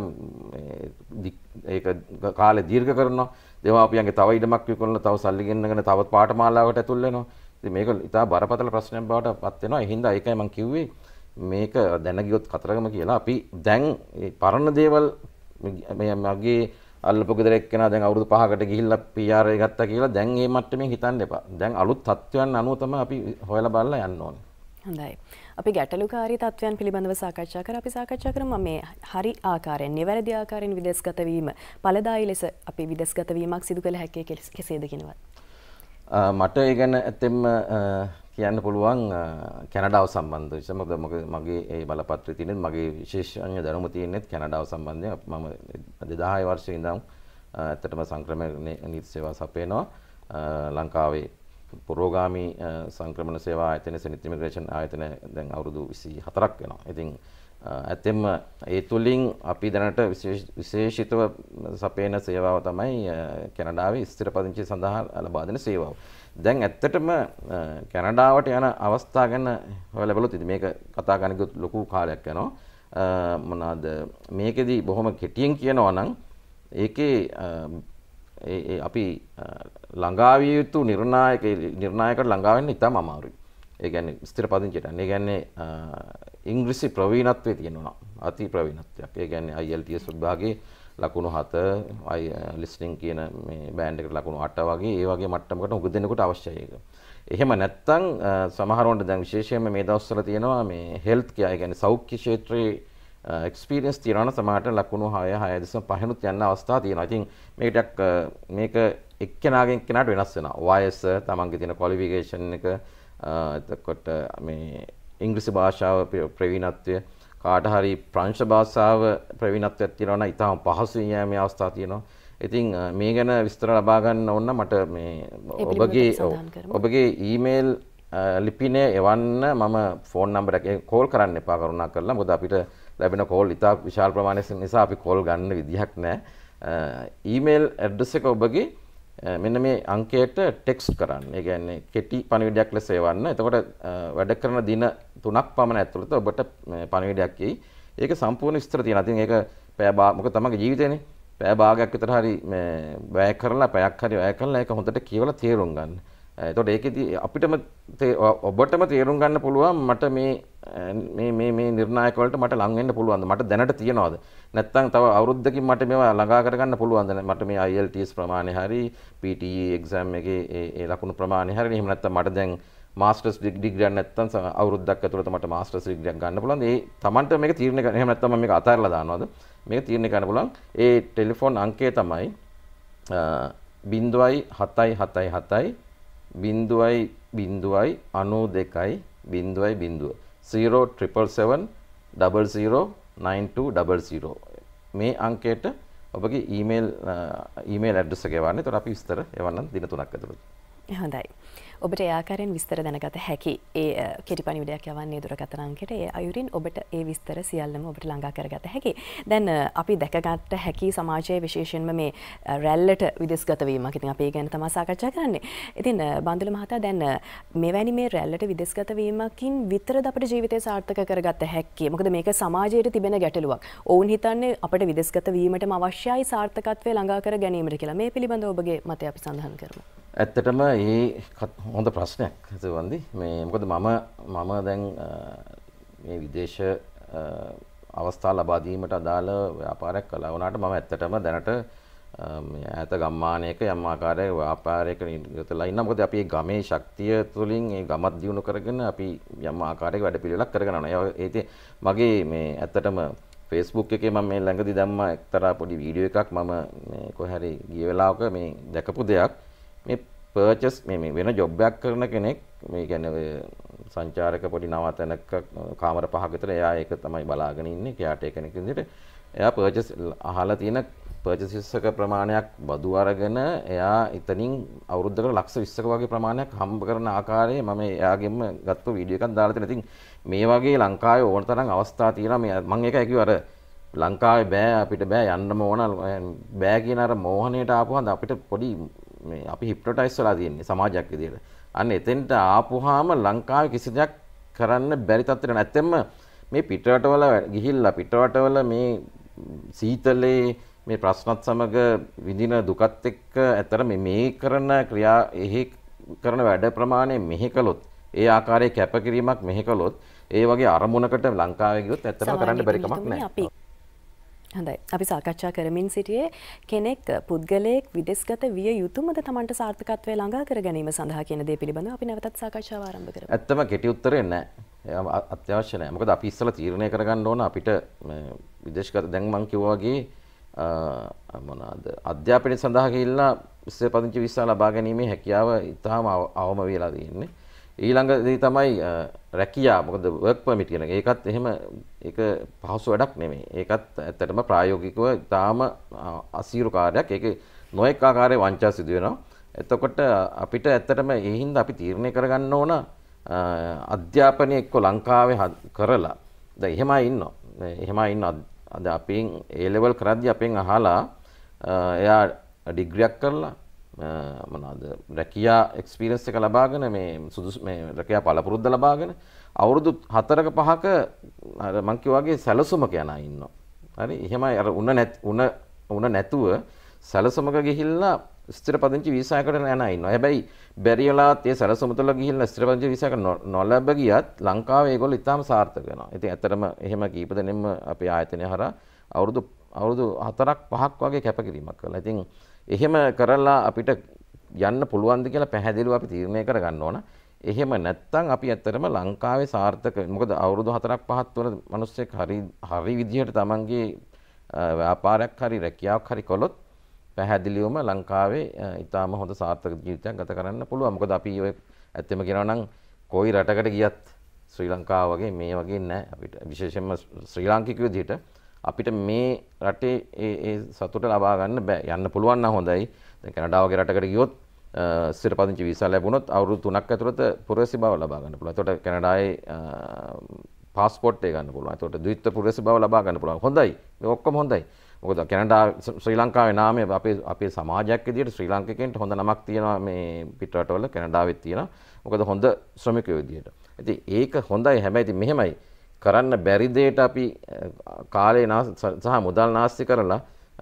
ඒක කාලේ දීර්ඝ කරනවා. දෙමාපියන්ගේ තව ඉඩමක් විකුණලා තව සල්ලි ගෙන්නගෙන තව පාඨමාලාවකට ඇතුල් වෙනවා. ඉතින් මේක ඉතා බරපතල ප්‍රශ්නයක් බවට පත් වෙනවා. ඒ හින්දා ඒකයි මම කිව්වේ මේක දැන ගියොත් කතරගම කියලා අපි දැන් පරණ දේවල් මේ මගේ අල්ලපු ගෙදර එක්කෙනා දැන් අවුරුදු පහකට ගිහිල්ලා පී ආර් එක ගත්තා කියලා දැන් මේ මට්ටමින් හිතන්න එපා. දැන් අලුත් තත්ත්වයන් අනුව තමයි අපි හොයලා බලලා යන්න ඕනේ. හොඳයි. අපි ගැටලුකාරී තත්ත්වයන් පිළිබඳව සාකච්ඡා කරා. අපි සාකච්ඡා කරමු මේ හරි ආකාරයෙන්, නිවැරදි ආකාරයෙන් විදේශගත වීම, ඵලදායී ලෙස අපි විදේශගත වීමක් සිදු කළ හැකි කෙසේද කියනවත්. මට ඒ ගැන ඇත්තෙන්ම කියන්න පුළුවන් කැනඩාව සම්බන්ධව. මොකද මගේ ඒ බලපත්‍රය තියෙන්නේ මගේ විශේෂඥ දැනුම තියෙන්නේ කැනඩාව සම්බන්ධයෙන්. මම දෙදාහය වර්ෂයේ ඉඳන් ඇත්තටම සංක්‍රමණ නීති සේවා සපයනවා. ලංකාවේ පුරෝගාමී සංක්‍රමණ සේවා ආයතන Zenith Immigration ආයතන දැන් අවුරුදු විසිහතරක් වෙනවා. ඉතින් ඇත්තෙන්ම ඒ තුලින් අපි දැනට විශේෂිතව සපයන සේවාව තමයි කැනඩාවේ ස්ථිර පදිංචි සඳහා ලබා දෙන සේවාව. දැන් ඇත්තටම කැනඩාවට යන අවස්ථා ගැන හොයලා බලුවොත් ඉතින් මේක කතා කරන්න ගියොත් ලොකු කාලයක් යනවා. මොනවාද මේකෙදි බොහොම කෙටියෙන් කියනවා නම් ඒකේ ඒ අපි ළඟා විය යුතු නිර්ණායක නිර්ණායකට ළඟා වෙන්න ඉතාම අමාරුයි. ඒ කියන්නේ ස්ථිර පදිංචියට. ඒ කියන්නේ ඉංග්‍රීසි ප්‍රවීණත්වයේ තියෙනවා. අති ප්‍රවීණත්වයක්. ඒ කියන්නේ I E L T S විභාගයේ ලකුණු හත, ලිස්නින් කියන මේ බෑන්ඩ් එකට ලකුණු අට වගේ ඒ වගේ මට්ටමකට උග දෙනකොට අවශ්‍යයි ඒක. එහෙම නැත්නම් සමහරවන්ට දැන් විශේෂයෙන්ම මේ දවස්වල තියෙනවා මේ හෙල්ත් කෙයාර්, ඒ කියන්නේ සෞඛ්‍ය ක්ෂේත්‍රයේ එක්ස්පීරියන්ස් තියනවා නම් සමහරට ලකුණු හය හය දශම පහ නුත් යන අවස්ථා තියෙනවා. ඉතින් මේකට මේක එක්කෙනාගෙන් එක්කෙනාට වෙනස් වෙනවා. වයස, තමන්ගේ තියෙන ක්වොලිෆිකේෂන් එක, එතකොට මේ ඉංග්‍රීසි භාෂාව ප්‍රවීණත්වය, කාට හරි ප්‍රංශ භාෂාව ප්‍රවීණත්වයක් තියෙනවා නම් ඊටම පහසුවෙන් යෑමේ අවස්ථා තියෙනවා. ඉතින් මේ ගැන විස්තර ලබා ගන්න ඕන නම් මට මේ ඔබගේ ඔබගේ ඊමේල් ලිපිනේ එවන්න. මම ෆෝන් නම්බර් එකේ කෝල් කරන්න එපා කරුණාකරලා. මොකද අපිට ලැබෙන කෝල් ඉතා විශාල ප්‍රමාණයක් නිසා අපි කෝල් ගන්න විදිහක් නැහැ. ඊමේල් ඇඩ්‍රස් එක ඔබගේ මෙන්න මේ අංකයට ටෙක්ස්ට් කරන්න. ඒ කියන්නේ කෙටි පණිවිඩයක් ලෙස එවන්න. එතකොට වැඩ කරන දින තුනක් පමණ ඇතුළත ඔබට පණිවිඩයක් එයි. ඒක සම්පූර්ණ විස්තර තියෙනවා. ඉතින් ඒක පැය මොකද තමන්ගේ ජීවිතේනේ. පැය භාගයක් විතර හරි මේ වැය කරලා පැයක් හරි වැය කරලා ඒක හොඳට කියවලා තේරුම් ගන්න. එතකොට ඒකෙදි අපිටම ඔබටම තේරුම් ගන්න පුළුවන් මට මේ මේ මේ මේ නිර්ණායක වලට මට ලං වෙන්න පුළුවන්ද? මට දැනට තියනවාද? නැත්නම් තව අවුරුද්දකින් මට මේවා ළඟා කරගන්න පුළුවන්ද? මට මේ I E L T S ප්‍රමාණය හරි P T E exam එකේ ඒ ලකුණු ප්‍රමාණය හරි එහෙම නැත්නම් මට දැන් මාස්ටර්ස් ඩිග්‍රී එකක් නැත්නම් අවුරුද්දක් ඇතුළත මට මාස්ටර්ස් ඩිග්‍රී එකක් ගන්න පුළුවන්ද? ඒ Tamanට මේක තීරණය කරන්න. එහෙම නැත්නම් මම මේක අතහැරලා දානවද? මේක තීරණය කරන්න පුළුවන්. ඒ ටෙලිෆෝන් අංකය තමයි බිංදුවයි හතයි හතයි හතයි බිංදුවයි බිංදුවයි අනූ දෙකයි බිංදුවයි බිංදුව zero triple seven double zero nine two double zero. මේ අංකයට ඔබගේ ඊමේල් ඊමේල් ඇඩ්‍රස් එක එවන්න. ඒතර අපි විස්තර එවන්නම් දින තුනක් ඇතුළත. හොඳයි. ඔබට ඒ ආකාරයෙන් විස්තර දැනගත හැකි ඒ කෙටි පණිවිඩයක් යවන්නේ දුරකථන අංකයට. ඒ අයුරින් ඔබට ඒ විස්තර සියල්ලම ඔබට ළඟා කරගත හැකි. දැන් අපි දැකගත හැකි සමාජයේ විශේෂයෙන්ම මේ රැල්ලට විදේශගත වීමක්. ඉතින් අපි ඒ ගැන තමයි සාකච්ඡා කරන්නේ. ඉතින් බන්දුල මහතා දැන් මෙවැනි මේ රැල්ලට විදේශගත වීමකින් විතරද අපේ ජීවිතය සාර්ථක කරගත හැකි? මොකද මේක සමාජයේ තිබෙන ගැටලුවක්. ඔවුන් හිතන්නේ අපිට විදේශගත වීමටම අවශ්‍යයි සාර්ථකත්වය ළඟා කර ගැනීමට කියලා. මේ පිළිබඳව ඔබගේ මතය අපි සඳහන් කරමු. ඇත්තටම ඒ හොඳ ප්‍රශ්නයක් හිතවන්දි මේ මොකද මම මම දැන් මේ විදේශ අවස්ථා ලබා දීමට අදාළ ව්‍යාපාරයක් කළා වුණාට මම ඇත්තටම දැනට මේ ඈත ගම්මානයක යම් ආකාරයක ව්‍යාපාරයක නිරතලා ඉන්නවා. මොකද අපි මේ ගමේ ශක්තිය තුළින් මේ ගමත් දියුණු කරගෙන අපි යම් ආකාරයක වැඩපිළිවෙලක් කරගෙන යනවා. ඒ මගේ මේ ඇත්තටම Facebook එකේ මම මේ ළඟදී දැම්මා එක්තරා පොඩි වීඩියෝ එකක් මම මේ කොහේ හරි ගිය වෙලාවක මේ දැකපු දෙයක්. මේ පර්චස් මේ මේ වෙන ජොබ් එකක් කරන කෙනෙක් මේ කියන්නේ ඔය සංචාරක පොඩි නවතැනක කාමර පහක විතර එයා ඒක තමයි බලාගෙන ඉන්නේ කියාට ඒ කෙනෙක් විදිහට එයා පර්චස් අහලා තියෙන පර්චස් එක ප්‍රමාණයක් බදු අරගෙන එයා එතනින් අවුරුද්දකට ලක්ෂ විස්සක වගේ ප්‍රමාණයක් හම්බ කරන ආකාරයේ මම එයාගෙම ගත්ත වීඩියෝ එකක් දාලා තියෙනවා. ඉතින් මේ වගේ ලංකාවේ ඕන තරම් අවස්ථා තියෙනවා. මේ මම ඒකයි කිව්වා අර ලංකාවේ බෑ අපිට බෑ යන්නම ඕන බෑ කියන අර මෝහණයට ආපුවම අපිට පොඩි මේ අපි හිප්නොටයිස් වෙලා තියෙන්නේ සමාජයක් විදියට. අන්න එතෙන්ට ආපුවාම ලංකාවේ කිසි දෙයක් කරන්න බැරි තත්ත්වයකට නැත්තෙම මේ පිටරටවල ගිහිල්ලා පිටරටවල මේ සීතලේ මේ ප්‍රශ්නත් සමග විඳින දුකත් එක්ක ඇතර මේ මේ කරන ක්‍රියා එහි කරන වැඩ ප්‍රමාණය මෙහි කළොත් ඒ ආකාරයේ කැපකිරීමක් මෙහි කළොත් ඒ වගේ අරමුණකට ලංකාවේ ගියොත් ඇත්තටම කරන්න බැරි කමක් නැහැ. හොඳයි. අපි සාකච්ඡා කරමින් සිටියේ කෙනෙක් පුද්ගලයෙක් විදේශගත විය යුතුමද Tamanට සාර්ථකත්වය ළඟා කර ගැනීම සඳහා කියන දේ පිළිබඳව අපි නැවතත් සාකච්ඡාව ආරම්භ කරමු. ඇත්තම කෙටි උත්තරේ නැහැ. අත්‍යවශ්‍ය නැහැ. මොකද අපි ඉස්සලා තීරණය කරගන්න ඕන අපිට විදේශගත දැන් මම කිව්වා වගේ මොනවාද අධ්‍යාපනය සඳහා ගිහිල්ලා විස්තර පදිංචි වීසා ලබා ගැනීමේ හැකියාව ඉතාම අවම වෙලා තියෙන්නේ. ඊළඟදී තමයි රැකියාව. මොකද වර්ක් පර්මිට් කියන එක. ඒකත් එහෙම ඒක පහසු වැඩක් නෙමෙයි. ඒකත් ඇත්තටම ප්‍රායෝගිකව ඉතාම අසීරු කාර්යයක්. ඒක නොඑක ආකාරයේ වංචා සිදු වෙනවා. එතකොට අපිට ඇත්තටම ඒ හින්දා අපි තීරණය කරගන්න ඕන අධ්‍යාපනය එක්ක ලංකාවේ කරලා දැන් එහෙමයි ඉන්නවා. එහෙමයි ඉන්නවා. අද අපෙන් A level කරද්දී අපෙන් අහලා එයා ඩිග්‍රියක් කරලා මොනවාද රැකියා එක්ස්පීරියන්ස් එක ලබාගෙන මේ සුදුසු මේ රැකියා පළපුරුද්ද ලබාගෙන අවුරුදු හතරක පහක අර මං කිව්වා වගේ සැලසුමක යනා ඉන්නවා. හරි එහෙමයි අර උණ නැත් උණ උණ නැතුව සැලසුමක ගිහිල්ලා ස්ථිර පදිංචි වීසා එකට යනා ඉන්නවා. හැබැයි බැරි වෙලාවත් ඒ සැලසුම තුළ ගිහිල්ලා ස්ථිර පදිංචි වීසා එක නොලැබ ගියත් ලංකාවේ ඒගොල්ලෝ ඉතාම සාර්ථක වෙනවා. ඉතින් ඇත්තටම එහෙම කීප දෙනෙක්ම අපේ ආයතනය හරහා අවුරුදු අවුරුදු හතරක් පහක් වගේ කැපකිරීමක් කළා. ඉතින් එහෙම කරලා අපිට යන්න පුළුවන්ද කියලා පැහැදිලිව අපි තීරණය කරගන්න ඕන. එහෙම නැත්නම් අපි ඇත්තටම ලංකාවේ සාර්ථක මොකද අවුරුදු හතරක් පහක් තුන මිනිස්සෙක් හරි හරි විදිහට තමන්ගේ ව්‍යාපාරයක් හරි රැකියාවක් හරි කළොත් පැහැදිලිවම ලංකාවේ ඊටාම හොඳ සාර්ථක ජීවිතයක් ගත කරන්න පුළුවන්. මොකද අපි ඔය ඇත්තම කියනවා නම් කොයි රටකට ගියත් ශ්‍රී ලංකාව වගේ මේ වගේ නෑ අපිට. විශේෂයෙන්ම ශ්‍රී ලාංකිකයෝ විදිහට අපිට මේ රටේ ඒ ඒ සතුට ලබා ගන්න බෑ. යන්න පුළුවන් නම් හොඳයි. දැන් කැනඩාව වගේ රටකට ගියොත් ස්ථිර පදිංචි වීසා ලැබුණොත් අවුරුදු තුනක් ඇතුළත පුරවැසි බව ලබා ගන්න පුළුවන්. එතකොට කැනඩාවේ පාස්පෝර්ට් එක ගන්න පුළුවන්. එතකොට ද්විත්ව පුරවැසි බව ලබා ගන්න පුළුවන්. හොඳයි. මේ ඔක්කොම හොඳයි. මොකද කැනඩා ශ්‍රී ලංකාවේ නාමය අපේ අපේ සමාජයක් විදිහට ශ්‍රී ලාංකිකයන්ට හොඳ නමක් තියෙනවා මේ පිටරටවල කැනඩාවෙත් තියෙනවා. මොකද හොඳ ශ්‍රමිකයෝ විදිහට. ඉතින් ඒක හොඳයි. හැබැයි ඉතින් මෙහෙමයි කරන්න බැරි දෙයට අපි කාලේ සහ මුදල් නාස්ති කරලා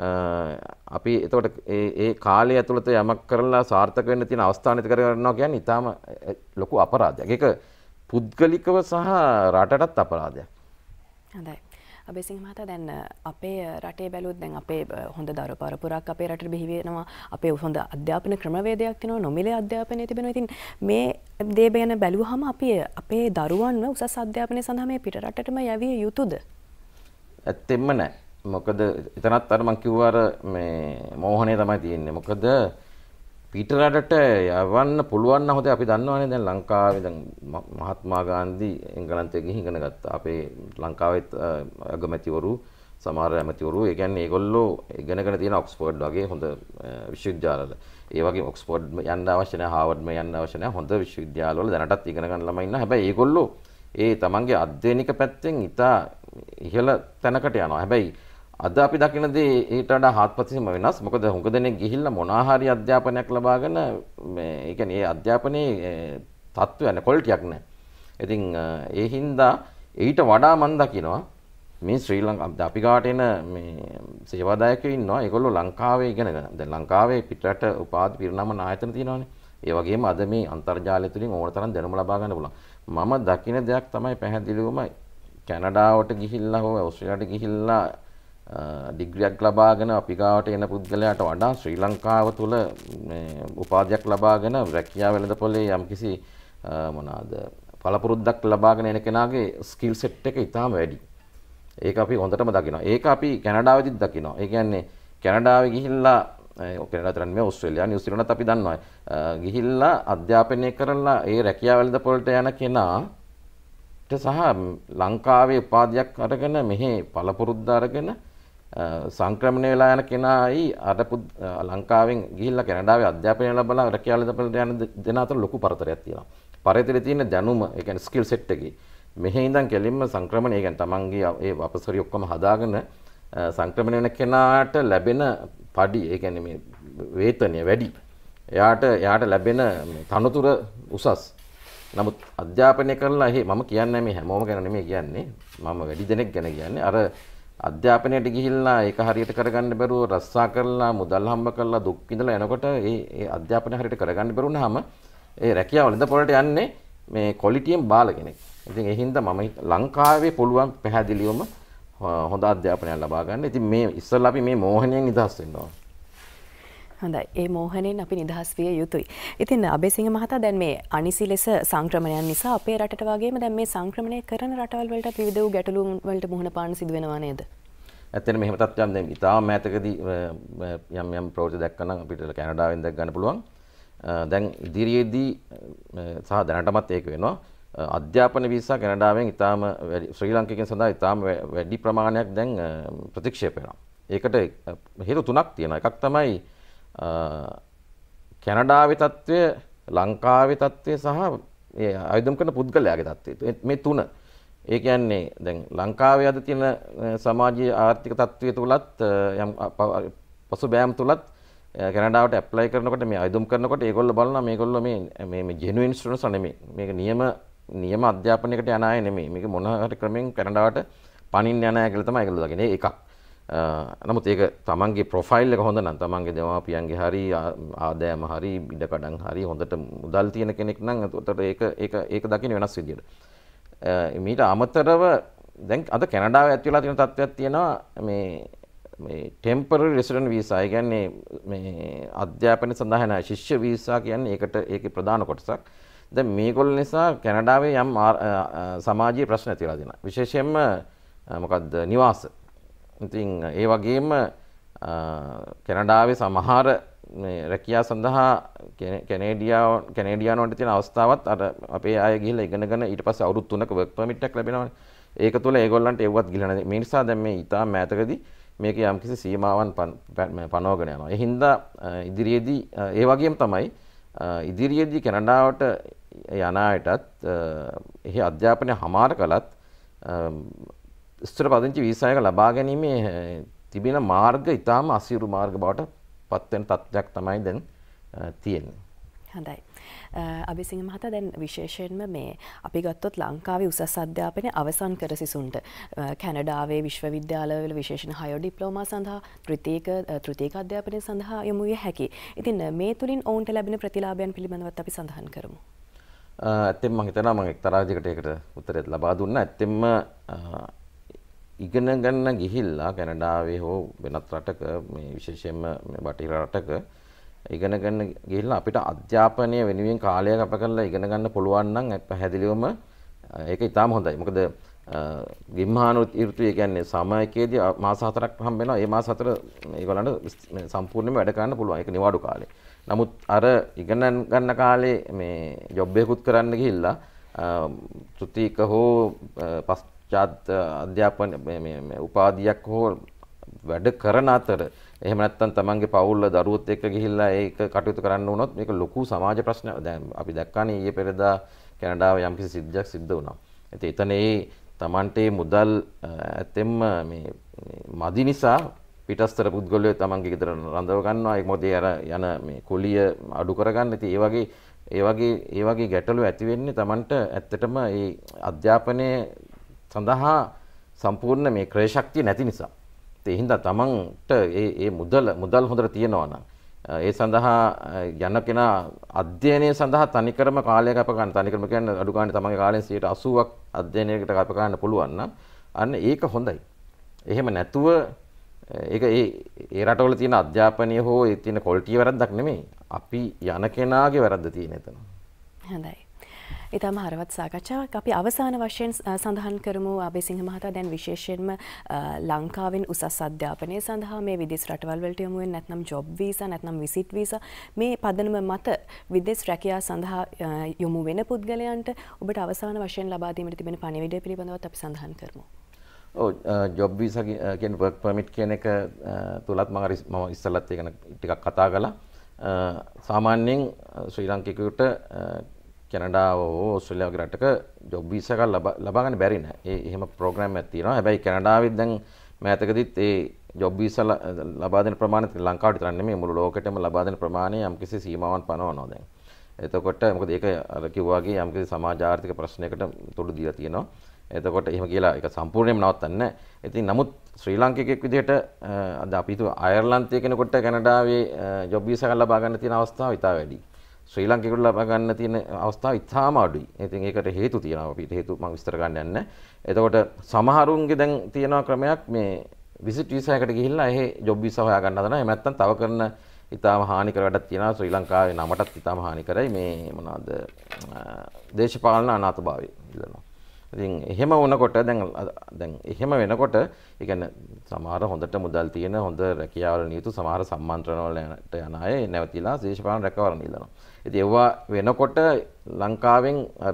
අපි එතකොට ඒ ඒ කාලය ඇතුළත යමක් කරලා සාර්ථක වෙන්න තියෙන අවස්ථා නැති කරගන්නවා කියන්නේ ඊටාම ලොකු අපරාධයක්. ඒක පුද්ගලිකව සහ රටටත් අපරාධයක්. හොඳයි. අබේසිංහ මහතා දැන් අපේ රටේ බැලුවොත් දැන් අපේ හොඳ දරු පරපුරක් අපේ රටට බිහි වෙනවා. අපේ හොඳ අධ්‍යාපන ක්‍රමවේදයක් තියෙනවා. නොමිලේ අධ්‍යාපනය තිබෙනවා. ඉතින් මේ දේ ගැන බැලුවහම අපි අපේ දරුවන්ව උසස් අධ්‍යාපනය සඳහා මේ පිට රටටම යවිය යුතුද? ඇත්තෙම නැහැ. මොකද එතනත් අර මං කිව්වා අර මේ මෝහණය තමයි තියෙන්නේ. මොකද පිට රටට යවන්න පුළුවන් නම් හොඳයි. අපි දන්නවනේ දැන් ලංකාවේ දැන් මහත්මා ගාන්ධි එංගලන්තයේ ගිහින් ඉගෙන ගත්තා. අපේ ලංකාවෙත් අගමැතිවරු සමහර ඇමතිවරු ඒ කියන්නේ ඒගොල්ලෝ ඉගෙනගෙන තියෙන ඔක්ස්ෆර්ඩ් වගේ හොඳ විශ්වවිද්‍යාලවල. ඒ වගේ ඔක්ස්ෆර්ඩ් යන්න අවශ්‍ය නැහැ, හාවර්ඩ් යන්න අවශ්‍ය නැහැ. හොඳ විශ්වවිද්‍යාලවල දැනටත් ඉගෙන ගන්න ළමයි ඉන්නවා. හැබැයි ඒගොල්ලෝ ඒ තමන්ගේ අධ්‍යයනික පැත්තෙන් ඉතා ඉහළ තැනකට යනවා. හැබැයි අද අපි දකින දේ ඊට වඩා හාත්පසින්ම වෙනස්. මොකද හුඟ දෙනෙක් ගිහිල්ලා මොනවා හරි අධ්‍යාපනයක් ලබාගෙන මේ ඒ කියන්නේ ඒ අධ්‍යාපනයේ තත්ත්වය නැහැ, ක්වොලිටියක් නැහැ. ඉතින් ඒ හින්දා ඊට වඩා මම දකිනවා මේ ශ්‍රී ලංකා අපි ගාවට එන මේ සේවාදායකයෝ ඉන්නවා. ඒගොල්ලෝ ලංකාවේ ඉගෙනගෙන දැන් ලංකාවේ පිටරට උපාධි පිරිනමන ආයතන තියෙනවානේ. ඒ වගේම අද මේ අන්තර්ජාලය තුලින් ඕන තරම් දැනුම ලබා ගන්න පුළුවන්. මම දකින දෙයක් තමයි පැහැදිලිවම කැනඩාවට ගිහිල්ලා හෝ ඕස්ට්‍රේලියාවට ගිහිල්ලා ඩිග්‍රියක් ලබාගෙන අපි ගාවට එන පුද්ගලයාට වඩා ශ්‍රී ලංකාව තුළ මේ උපාධියක් ලබාගෙන රැකියාව වෙළඳපොලේ යම්කිසි මොනවාද පළපුරුද්දක් ලබාගෙන එන කෙනාගේ ස්කිල් සෙට් එක ඉතාම වැඩි. ඒක අපි හොඳටම දකිනවා. ඒක අපි කැනඩාවෙදිත් දකිනවා. ඒ කියන්නේ කැනඩාවේ ගිහිල්ලා කැනඩාව තරම් මේ ඕස්ට්‍රේලියා නිව්සීලන්තත් අපි දන්නවා. ගිහිල්ලා අධ්‍යාපනය කරලා ඒ රැකියාව වෙළඳපොලට යන කෙනාට සහ ලංකාවේ උපාධියක් අරගෙන මෙහි පළපුරුද්ද අරගෙන සංක්‍රමණය වෙලා යන කෙනායි අර ලංකාවෙන් ගිහිල්ලා කැනඩාවේ අධ්‍යාපනය ලැබලා රැකියාව වෙළඳපොලට යන දෙන අතර ලොකු පරතරයක් තියෙනවා. පරතරේ තියෙන දැනුම, ඒ කියන්නේ ස්කිල් සෙට් එකේ මෙහි ඉඳන් කෙලින්ම සංක්‍රමණය, ඒ කියන්නේ තමන්ගේ ඒ අපසරි ඔක්කොම හදාගෙන සංක්‍රමණය වෙන කෙනාට ලැබෙන පඩි, ඒ කියන්නේ මේ වේතනය වැඩි. එයාට එයාට ලැබෙන තනතුර උසස්. නමුත් අධ්‍යාපනය කරලා එහි මම කියන්නේ මේ හැමෝම ගැන නෙමෙයි කියන්නේ. මම වැඩි දෙනෙක් ගැන කියන්නේ. අර අධ්‍යාපනයට ගිහිල්ලා ඒක හරියට කරගන්න බැරුව රස්සා කරලා මුදල් හම්බ කරලා දුක් විඳලා එනකොට ඒ ඒ අධ්‍යාපනය හරියට කරගන්න බැරුණාම ඒ රැකියාව වෙළඳපොළට යන්නේ මේ ක්වොලිටියෙන් බාල කෙනෙක්. ඉතින් ඒ හින්දා මම ලංකාවේ පුළුවන් පැහැදිලිවම හොඳ අධ්‍යාපනයක් ලබා ගන්න. ඉතින් මේ ඉස්සෙල්ලා අපි මේ මෝහණයෙන් නිදහස් වෙන්න ඕන. හොඳයි. ඒ මෝහණයෙන් අපි නිදහස් විය යුතුයි. ඉතින් අබේසිංහ මහතා දැන් මේ අනිසි ලෙස සංක්‍රමණයන් නිසා අපේ රටට වගේම දැන් මේ සංක්‍රමණය කරන රටවල් වලට විවිධ වූ ගැටලු වලට මුහුණ පාන්න සිදු වෙනවා නේද? ඇත්තටම මෙහෙම තත්ත්වයක් දැන් ඉතාම මෑතකදී යම් යම් ප්‍රවෘත්ති දැක්කනම් අපිට කැනඩාවෙන් දැක් ගන්න පුළුවන්. දැන් ඉදිරියේදී සහ දැනටමත් ඒක වෙනවා. අධ්‍යාපන වීසා කැනඩාවෙන් ඉතාම ශ්‍රී ලාංකිකයන් සඳහා ඉතාම වැඩි ප්‍රමාණයක් දැන් ප්‍රතික්ෂේප වෙනවා. ඒකට හේතු තුනක් තියෙනවා. එකක් තමයි කැනඩාවේ තත්ත්වය, ලංකාවේ තත්ත්වය සහ ඒ ආයුධම් කරන පුද්ගලයාගේ තත්ත්වය. මේ තුන. ඒ කියන්නේ දැන් ලංකාවේ අද තියෙන සමාජීය ආර්ථික තත්ත්වය තුලත් යම් පසුබෑම් තුලත් කැනඩාවට ඇප්ලයි කරනකොට මේ ආයුධම් කරනකොට ඒගොල්ලෝ බලනවා මේගොල්ලෝ මේ මේ මේ ජෙනුයින් ස්ටුඩන්ට්ස් නෙමෙයි. මේක නියම නියම අධ්‍යාපනයකට යන අය නෙමෙයි. මේක මොන හරි ක්‍රමෙන් කැනඩාවට පනින්න යන අය කියලා තමයි ඒගොල්ලෝ දකින්නේ. එකක්. නමුත් ඒක තමන්ගේ ප්‍රොෆයිල් එක හොඳ නම්, තමන්ගේ දෙමාපියන්ගේ හරි ආදායම හරි ඉඩකඩම් හරි හොඳට මුදල් තියෙන කෙනෙක් නම් එතකොට ඒක ඒක ඒක දකින්න වෙනස් විදියට. මීට අමතරව දැන් අද කැනඩාවේ ඇති වෙලා තියෙන තත්ත්වයක් තියෙනවා මේ මේ ටෙම්පරරි රෙසිඩන්ට් වීසා. ඒ කියන්නේ මේ අධ්‍යාපනය සඳහා යන ශිෂ්‍ය වීසා කියන්නේ ඒකට ඒකේ ප්‍රධාන කොටසක්. දැන් මේගොල්ලෝ නිසා කැනඩාවේ යම් සමාජීය ප්‍රශ්න ඇති වෙලා තියෙනවා. විශේෂයෙන්ම මොකද්ද නිවාස. ඉතින් ඒ වගේම කැනඩාවේ සමහර මේ රැකියාව සඳහා කැනේඩියාව කැනේඩියානුන්ට තියෙන අවස්ථාවත් අර අපේ අය ගිහිල්ලා ඉගෙනගෙන ඊට පස්සේ අවුරුදු තුනක වර්ක් පර්මිට් එකක් ලැබෙනවානේ. ඒක තුළ ඒගොල්ලන්ට එව්වත් ගිහිල්ලා නැහැ. මේ නිසා දැන් මේ ඊටාම මෑතකදී මේක යම්කිසි සීමාවන් පනවගෙන යනවා. ඒ හින්දා ඉදිරියේදී ඒ වගේම තමයි ඉදිරියේදී කැනඩාවට යන අයටත් එහි අධ්‍යාපනය හමාර කළත් ස්ථිර පදිංචි වීසා එක ලබා ගැනීමේ තිබෙන මාර්ග ඉතාම අසීරු මාර්ග බවට පත් වෙන තත්ත්වයක් තමයි දැන් තියෙන්නේ. හොඳයි. අබේසිංහ මහතා දැන් විශේෂයෙන්ම මේ අපි ගත්තොත් ලංකාවේ උසස් අධ්‍යාපනය අවසන් කර සිසුන්ට කැනඩාවේ විශ්වවිද්‍යාලවල විශේෂණ හයෝ ඩිප්ලෝමා සඳහා තෘතීක තෘතීක අධ්‍යාපනය සඳහා යොමු විය හැකි. ඉතින් මේ තුලින් ඔවුන්ට ලැබෙන ප්‍රතිලාභයන් පිළිබඳවත් අපි සඳහන් කරමු. ඇත්තෙන්ම මම හිතනවා මම එක්තරා විදිහකට ඒකට උත්තරයක් ලබා දුන්නා. ඇත්තෙන්ම ඉගෙන ගන්න ගිහිල්ලා කැනඩාවේ හෝ වෙනත් රටක මේ විශේෂයෙන්ම මේ බටහිර රටක ඉගෙන ගන්න ගිහිල්ලා අපිට අධ්‍යාපනය වෙනුවෙන් කාලය ගත කරලා ඉගෙන ගන්න පුළුවන් නම් පැහැදිලිවම ඒක ඉතාම හොඳයි. මොකද ගිම්හාන ඍතුවේ කියන්නේ සමයකේදී මාස හතරක් හම්බ වෙනවා. ඒ මාස හතර ඒගොල්ලන්ට සම්පූර්ණයෙන්ම වැඩ කරන්න පුළුවන්. ඒක නිවාඩු කාලේ. නමුත් අර ඉගෙන ගන්න කාලේ මේ ජොබ් එකකුත් කරන්න ගිහිල්ලා තෘතීක හෝ අධ්‍යාපන මේ උපාධියක් හෝ වැඩ කරන අතර එහෙම නැත්නම් තමන්ගේ පවුල් දරුවොත් එක්ක ගිහිල්ලා ඒක කටයුතු කරන්න වුණොත් මේක ලොකු සමාජ ප්‍රශ්නයක්. දැන් අපි දැක්කානේ ඊයේ පෙරේදා කැනඩාවේ යම්කිසි සිද්ධියක් සිද්ධ වුණා. ඉතින් එතන ඒ තමන්ට මුදල් ඇත්තෙම මේ මදි නිසා පිටස්තර පුද්ගලයෝ තමන්ගේ ගෙදර රඳව ගන්නවා. ඒක මොකද අර යන මේ කුලිය අඩු කරගන්න. ඉතින් ඒ වගේ ඒ වගේ ඒ වගේ ගැටලු ඇති වෙන්නේ තමන්ට ඇත්තටම මේ අධ්‍යාපනයේ සඳහා සම්පූර්ණ මේ ක්‍රය ශක්තිය නැති නිසා. ඒ හින්දා තමන්ට ඒ ඒ මුදල් මුදල් හොඳට තියෙනවා නම් ඒ සඳහා යන කෙනා අධ්‍යයනය සඳහා තනිකරම කාලය ගත ගන්න. තනිකරම කියන්නේ අඩු ගන්න තමන්ගේ කාලයෙන් සියයට අසූවක් අධ්‍යයනයකට ගත ගන්න පුළුවන් නම් අන්න ඒක හොඳයි. එහෙම නැතුව ඒක ඒ ඒ රටවල තියෙන අධ්‍යාපනය හෝ ඒ තියෙන ක්වොලිටිය වැරද්දක් නෙමෙයි. අපි යන කෙනාගේ වැරද්ද තියෙන එතන. හොඳයි. ඉතාම හරවත් සාකච්ඡාවක්. අපි අවසාන වශයෙන් සඳහන් කරමු අබේසිංහ මහතා දැන් විශේෂයෙන්ම ලංකාවෙන් උසස් අධ්‍යාපනය සඳහා මේ විදේශ රටවල් වලට යමු වෙන නැත්නම් ජොබ් වීසා නැත්නම් විසිට් වීසා මේ පදනම මත විදේශ රැකියාව සඳහා යොමු වෙන පුද්ගලයන්ට ඔබට අවසාන වශයෙන් ලබා දීමට තිබෙන පණිවිඩය පිළිබඳවත් අපි සඳහන් කරමු. ඔව් ජොබ් වීසා කියන වර්ක් පර්මිට් කියන එක තුලත් මම මම ඉස්සෙල්ලත් ඒක ටිකක් කතා කළා. සාමාන්‍යයෙන් ශ්‍රී ලාංකිකයෙකුට කැනඩාව හෝ ඕස්ට්‍රේලියාව වගේ රටක ජොබ් වීසා එකක් ලබා ලබා ගන්න බැරි නෑ. ඒ එහෙම ප්‍රෝග්‍රෑම් එකක් තියෙනවා. හැබැයි කැනඩාවෙත් දැන් මෑතකදීත් ඒ ජොබ් වීසා ලබා දෙන ප්‍රමාණය ලංකාවට විතර නෙමෙයි මුළු ලෝකෙටම ලබා දෙන ප්‍රමාණය යම්කිසි සීමාවන් පනවනවා දැන්. එතකොට මොකද ඒක අර කිව්වා වගේ යම්කිසි සමාජ ආර්ථික ප්‍රශ්නයකට තුඩු දීලා තියෙනවා. එතකොට එහෙම කියලා ඒක සම්පූර්ණයෙන්ම නවත්තන්නේ නැහැ. ඉතින් නමුත් ශ්‍රී ලාංකිකයෙක් විදිහට අද අපි හිතුව අයර්ලන්තයේ කෙනෙකුට කැනඩාවේ ජොබ් වීසා එකක් ලබා ගන්න තියෙන අවස්ථාව ඉතා වැඩි. ශ්‍රී ලාංකිකයෙකුට ලබා ගන්න තියෙන අවස්ථාව ඉතාම අඩුයි. ඉතින් ඒකට හේතු තියෙනවා. අපිට හේතු මම විස්තර ගන්න යන්නේ නැහැ. එතකොට සමහරුන්ගේ දැන් තියෙනවා ක්‍රමයක් මේ විසිට් වීසා එකට ගිහිල්ලා එහේ ජොබ් වීසා හොයා ගන්න හදනවා. එහෙම නැත්නම් තව කරන ඉතාම හානිකර වැඩක් තියෙනවා. ශ්‍රී ලංකාවේ නමටත් ඉතාම හානිකරයි මේ මොනවාද දේශපාලන අනාථභාවය ඉල්ලනවා. ඉතින් එහෙම වුණකොට දැන් දැන් එහෙම වෙනකොට ඒ කියන්නේ සමහර හොඳට මුදල් තියෙන හොඳ රැකියාවල නියුතු සමහර සම්මන්ත්‍රණ වලට යන අය නැවතිලා දේශපාලන රැකවරණ ඉල්ලනවා. ඉතින් ඒවා වෙනකොට ලංකාවෙන් අර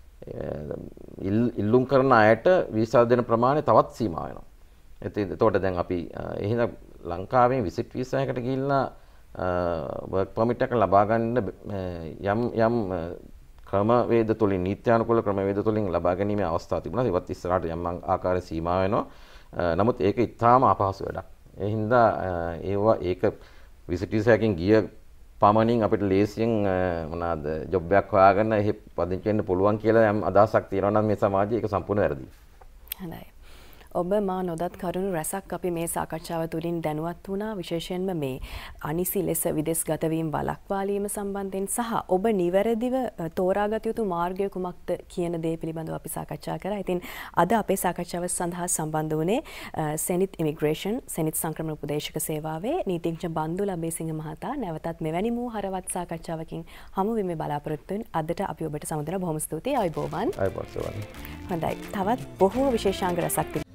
ඉල්ලුම් කරන අයට වීසා දෙන ප්‍රමාණය තවත් සීමා වෙනවා. ඉතින් එතකොට දැන් අපි එහෙනම් ලංකාවෙන් විසිට් වීසා එකකට ගිහිල්ලා වර්ක් පර්මිට් එක ලබා ගන්න යම් යම් ක්‍රමවේද තුලින් නීත්‍යානුකූල ක්‍රමවේද තුලින් ලබා ගැනීමේ අවස්ථා තිබුණා. ඒවත් ඉස්සරහට යම් ආකාරයේ සීමා වෙනවා. නමුත් ඒක ඉතාම අපහසු වැඩක්. ඒ හින්දා ඒවා ඒක විසිට් වීසා එකකින් ගිය පමණින් අපිට ලේසියෙන් මොනවාද ජොබ් එකක් හොයාගන්න එහෙ පදිංචි වෙන්න පුළුවන් කියලා යම් අදහසක් තියෙනවා නම් මේ සමාජයේ ඒක සම්පූර්ණ වැරදි. හොඳයි. ඔබ මා නොදත් කරුණු රැසක් අපි මේ සාකච්ඡාව තුළින් දැනුවත් වුණා. විශේෂයෙන්ම මේ අනිසි ලෙස විදෙස් ගතවීම වළක්වාලීම සම්බන්ධයෙන් සහ ඔබ නිවැරදිව තෝරාගත යුතු මාර්ගය කුමක්ද කියන දේ පිළිබඳව අපි සාකච්ඡා කරා. ඉතින් අද අපේ සාකච්ඡාව සඳහා සම්බන්ධ වුණේ Zenith Immigration Zenith සංක්‍රමණ උපදේශක සේවාවේ නීතිඥ බන්දුල අබේසිංහ මහතා. නැවතත් මෙවැනි මූ හරවත් සාකච්ඡාවකින් හමු වෙමි බලාපොරොත්තු වෙන. අදට අපි ඔබට සමුදෙන බොහොම ස්තුතියි. ආයුබෝවන්. ආයුබෝවන්. හොඳයි. තවත් බොහෝ විශේෂාංග රසක්